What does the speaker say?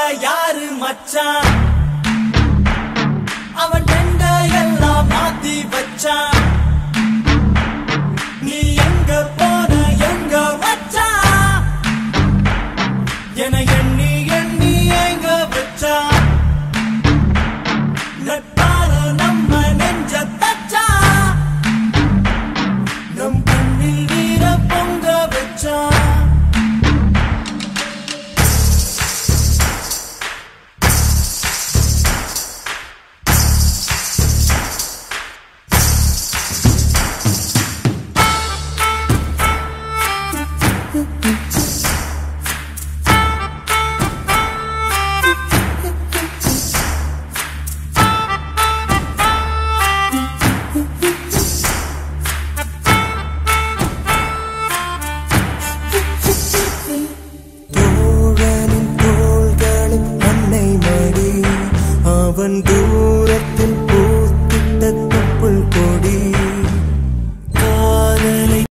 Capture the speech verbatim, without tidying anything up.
யாரு மச்சான் அவன் டெண்ட எல்லாம் மாத்தி வச்சான் நீ எங்க போன எங்க வச்சான் என எண்ணி எண்ணி எங்க வச்சான் நட்பால நம்ம நெஞ்ச தச்சான் நம் கண்ணில் நீர பொங்க வச்சான் தோழனின் தோள்களும் அன்னை மடி அவன்